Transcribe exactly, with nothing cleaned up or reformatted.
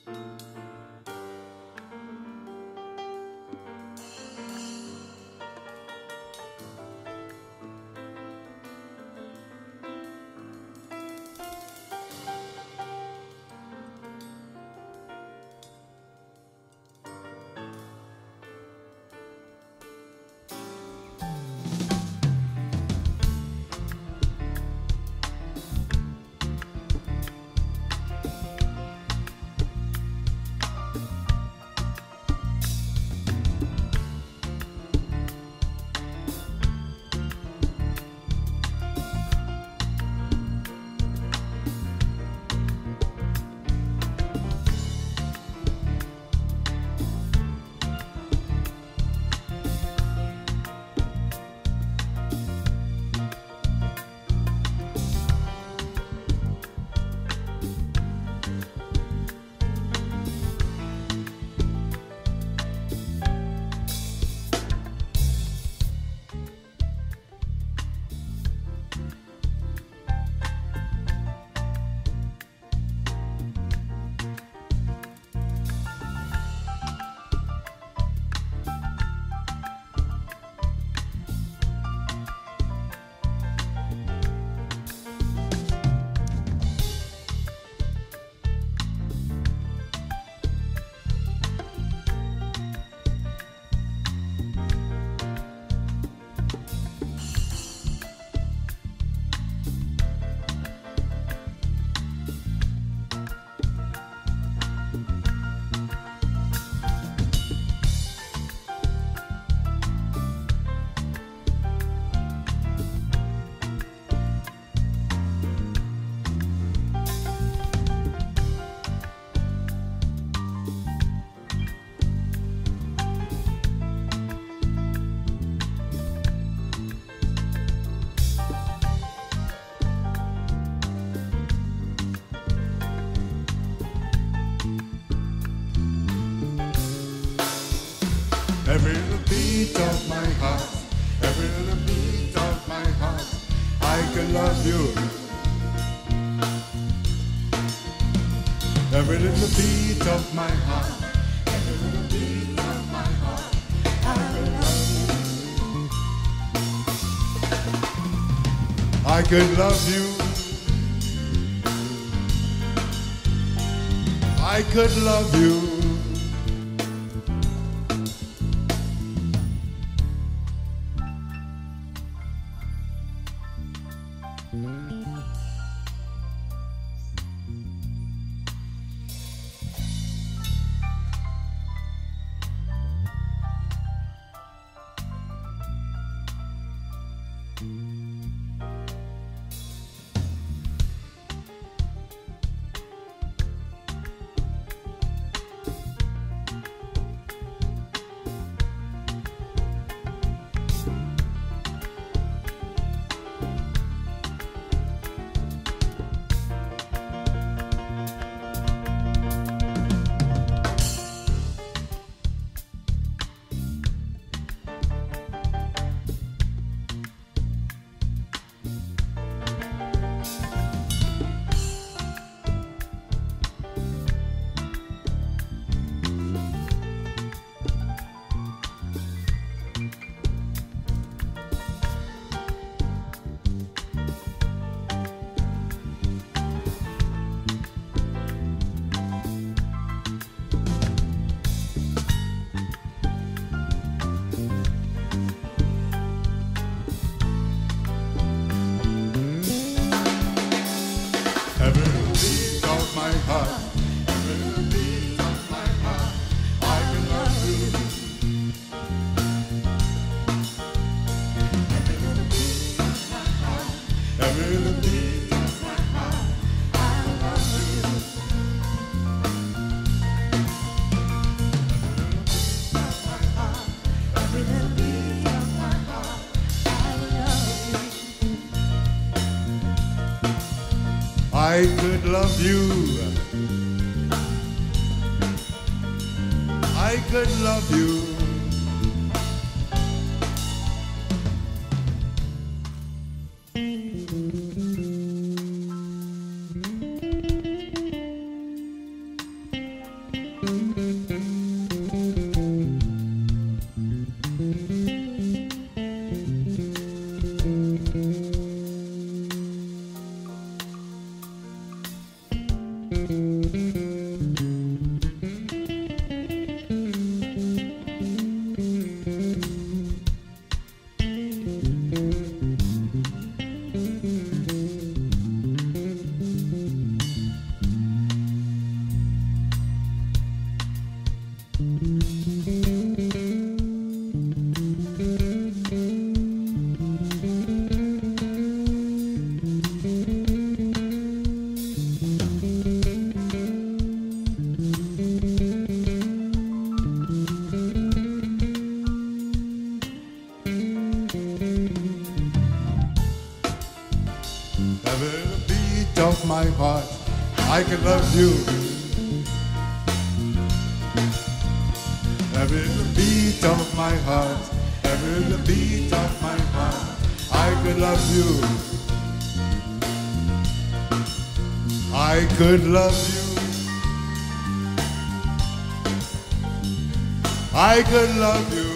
Every little beat of my heart, every little beat of my heart, I can love you. Every little beat of my heart, every little beat of my heart, I love you. I could love you. I could love you. I could love you. I could love you. Every beat of my heart, I can love you. Every beat of my heart, every beat of my heart, I could love you. I could love you. I could love you.